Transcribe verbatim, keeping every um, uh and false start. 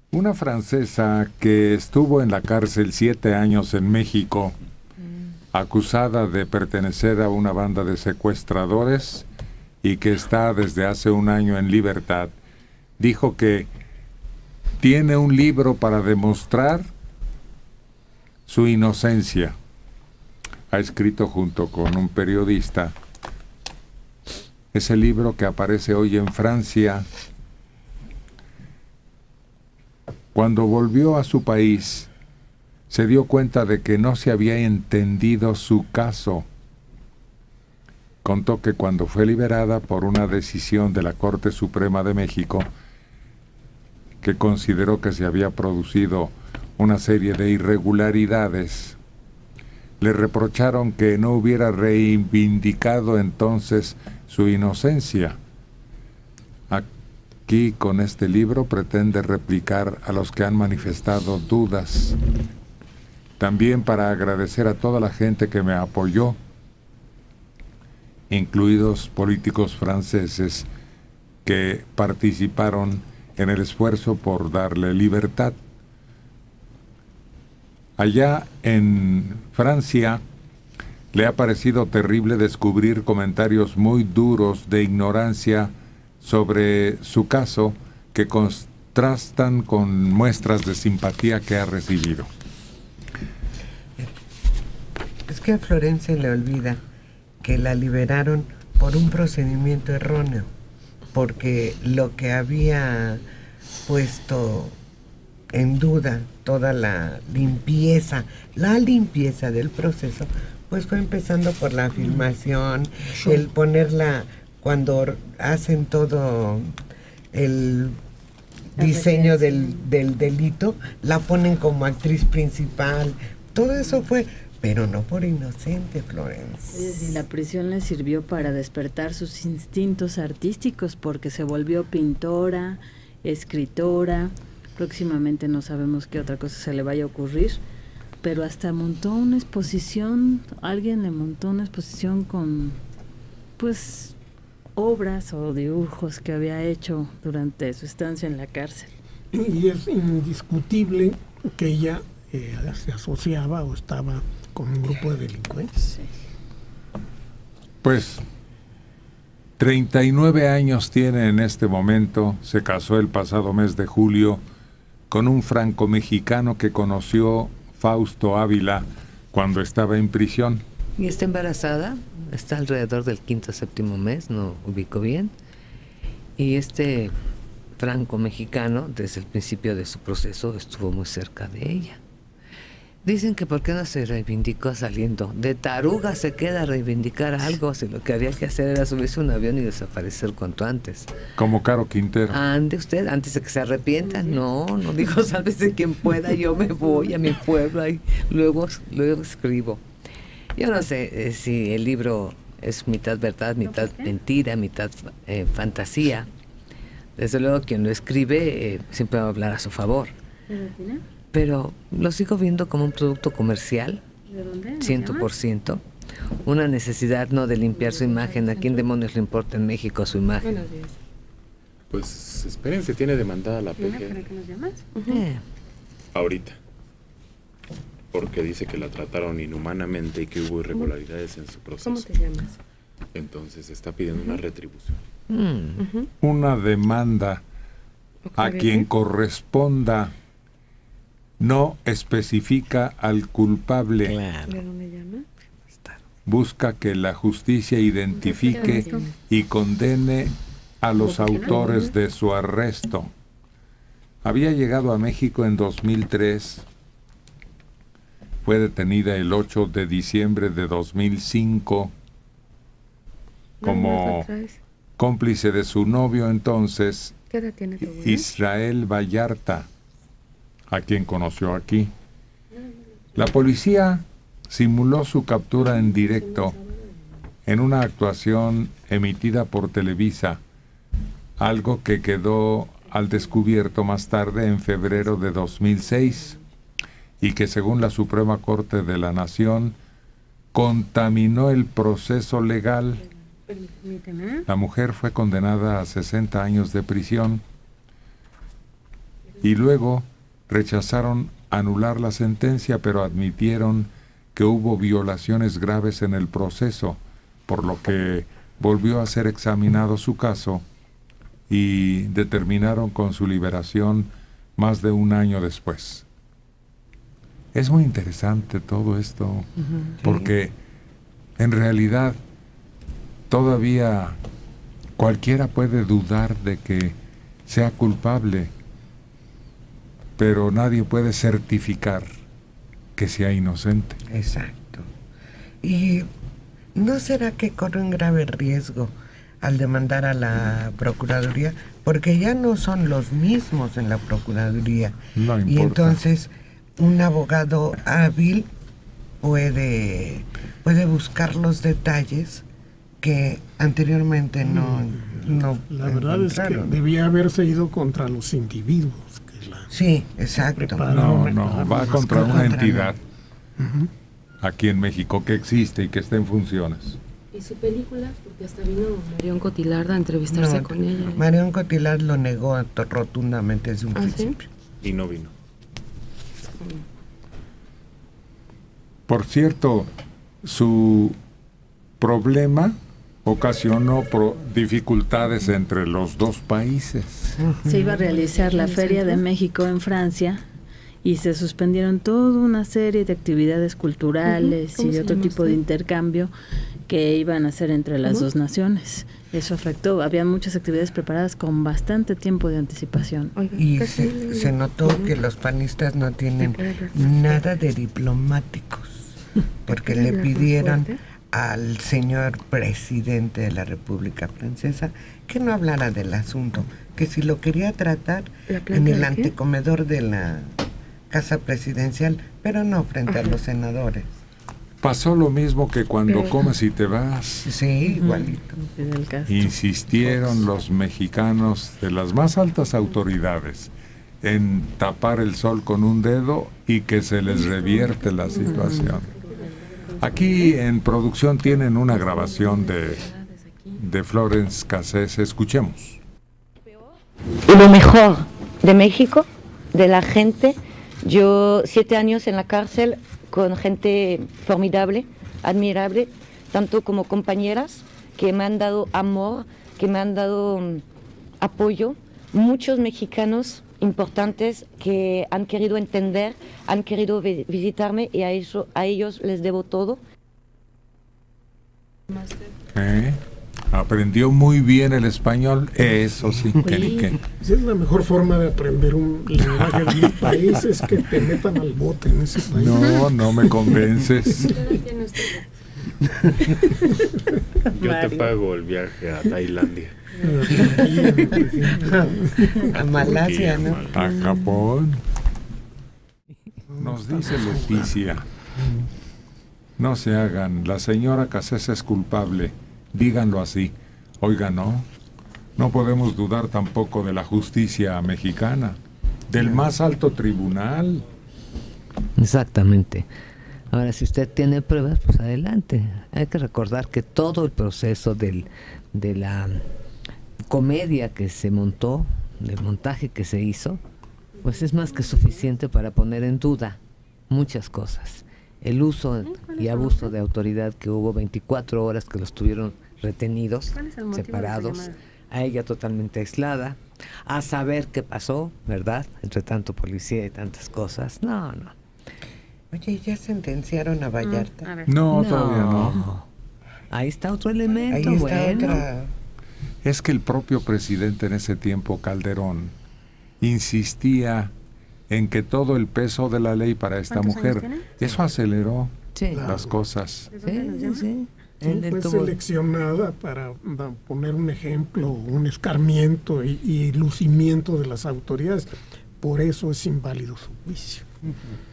Una francesa que estuvo en la cárcel siete años en México, acusada de pertenecer a una banda de secuestradores y que está desde hace un año en libertad, dijo que tiene un libro para demostrar su inocencia. Ha escrito junto con un periodista ese libro que aparece hoy en Francia. Cuando volvió a su país, se dio cuenta de que no se había entendido su caso. Contó que cuando fue liberada por una decisión de la Corte Suprema de México, que consideró que se había producido una serie de irregularidades, le reprocharon que no hubiera reivindicado entonces su inocencia. Aquí, con este libro, pretende replicar a los que han manifestado dudas. También para agradecer a toda la gente que me apoyó, incluidos políticos franceses que participaron en el esfuerzo por darle libertad. Allá en Francia le ha parecido terrible descubrir comentarios muy duros de ignorancia sobre su caso que contrastan con muestras de simpatía que ha recibido. Es que a Florencia le olvida que la liberaron por un procedimiento erróneo, porque lo que había puesto en duda toda la limpieza, la limpieza del proceso, pues fue empezando por la filmación, el ponerla cuando hacen todo el diseño del, del delito, la ponen como actriz principal, todo eso fue, pero no por inocente, Florence. La prisión le sirvió para despertar sus instintos artísticos, porque se volvió pintora, escritora, próximamente no sabemos qué otra cosa se le vaya a ocurrir, pero hasta montó una exposición, alguien le montó una exposición con, pues, obras o dibujos que había hecho durante su estancia en la cárcel. Y es indiscutible que ella eh, se asociaba o estaba con un grupo de delincuentes. Sí. Pues treinta y nueve años tiene en este momento, se casó el pasado mes de julio con un franco-mexicano que conoció Fausto Ávila cuando estaba en prisión. Y está embarazada, está alrededor del quinto o séptimo mes, no ubico bien. Y este franco-mexicano, desde el principio de su proceso, estuvo muy cerca de ella. Dicen que por qué no se reivindicó saliendo. De taruga se queda a reivindicar algo, si lo que había que hacer era subirse a un avión y desaparecer cuanto antes. Como Caro Quintero. Ande usted, antes de que se arrepienta. No, no dijo, sálvese quien pueda, yo me voy a mi pueblo y luego, luego escribo. Yo no sé eh, si el libro es mitad verdad, mitad mentira, mitad eh, fantasía. Desde luego quien lo escribe eh, siempre va a hablar a su favor. Pero lo sigo viendo como un producto comercial, ciento por ciento. Una necesidad no de limpiar su imagen. ¿A quién demonios le importa en México su imagen? Pues espérense, tiene demandada la P G. Eh. Ahorita. Porque dice que la trataron inhumanamente y que hubo irregularidades en su proceso. ¿Cómo te llamas? Entonces está pidiendo una retribución. Mm. Una demanda a quien corresponda. No especifica al culpable. Claro. ¿De dónde llama? Busca que la justicia identifique y condene a los autores de su arresto. Había llegado a México en dos mil tres. Fue detenida el ocho de diciembre de dos mil cinco como cómplice de su novio entonces, ¿Qué edad tiene tu abuela? Israel Vallarta, a quien conoció aquí. La policía simuló su captura en directo en una actuación emitida por Televisa, algo que quedó al descubierto más tarde en febrero de dos mil seis y que según la Suprema Corte de la Nación contaminó el proceso legal. La mujer fue condenada a sesenta años de prisión. y luego rechazaron anular la sentencia, pero admitieron que hubo violaciones graves en el proceso, por lo que volvió a ser examinado su caso y determinaron con su liberación más de un año después. Es muy interesante todo esto, uh-huh, porque en realidad todavía cualquiera puede dudar de que sea culpable, pero nadie puede certificar que sea inocente. Exacto. ¿Y no será que corre un grave riesgo al demandar a la Procuraduría? Porque ya no son los mismos en la Procuraduría. No importa. Y entonces un abogado hábil puede, puede buscar los detalles que anteriormente no, no La verdad encontraron. Es que debía haberse ido contra los individuos. Que la sí, exacto. No, no, va contra una entidad uh-huh. aquí en México que existe y que está en funciones. ¿Y su película? Porque hasta vino Marion Cotillard a entrevistarse no, con ella. Marion Cotillard lo negó rotundamente desde un ¿Ah, principio. ¿sí? Y no vino. Por cierto, su problema ocasionó pro dificultades entre los dos países. Se iba a realizar la Feria de México en Francia y se suspendieron toda una serie de actividades culturales uh-huh. y de otro tipo de intercambio que iban a hacer entre las uh-huh. dos naciones. Eso afectó, había muchas actividades preparadas con bastante tiempo de anticipación. Y se, se notó que los panistas no tienen nada de diplomáticos, porque le pidieron al señor presidente de la República Francesa que no hablara del asunto, que si lo quería tratar en el antecomedor de la Casa Presidencial, pero no frente Ajá. a los senadores. Pasó lo mismo que cuando pero, comes y te vas. Sí, igualito. Insistieron los mexicanos de las más altas autoridades en tapar el sol con un dedo y que se les revierte la situación. Aquí en producción tienen una grabación de, de Florence Cassés. Escuchemos. Y lo mejor de México, de la gente, yo siete años en la cárcel con gente formidable, admirable, tanto como compañeras que me han dado amor, que me han dado um, apoyo, muchos mexicanos importantes que han querido entender, han querido vi visitarme y a, eso, a ellos les debo todo. ¿Eh? Aprendió muy bien el español, eso sí. Que, que. Esa es la mejor forma de aprender un lenguaje de mi país, es que te metan al bote en ese país. No, no me convences. Yo te pago el viaje a Tailandia. A Malasia, ¿no? A Japón. Nos dice Leticia, no se hagan, la señora Cassés es culpable, díganlo así. Oiga, no, no podemos dudar tampoco de la justicia mexicana, del más alto tribunal. Exactamente. Ahora, si usted tiene pruebas, pues adelante. Hay que recordar que todo el proceso del, de la comedia que se montó, del montaje que se hizo, pues es más que suficiente para poner en duda muchas cosas. El uso y abuso de autoridad que hubo, veinticuatro horas que los tuvieron retenidos, separados, a ella totalmente aislada, a saber qué pasó, ¿verdad? Entre tanto policía y tantas cosas. No, no. Oye, ¿ya sentenciaron a Vallarta? Mm, a no, no, todavía no. Ahí está otro elemento. Ahí está bueno. otra. Es que el propio presidente en ese tiempo, Calderón, insistía en que todo el peso de la ley para esta mujer, eso aceleró sí. las cosas. Sí, sí, sí. Sí, fue seleccionada para poner un ejemplo, un escarmiento y, y lucimiento de las autoridades. Por eso es inválido su juicio. Uh-huh.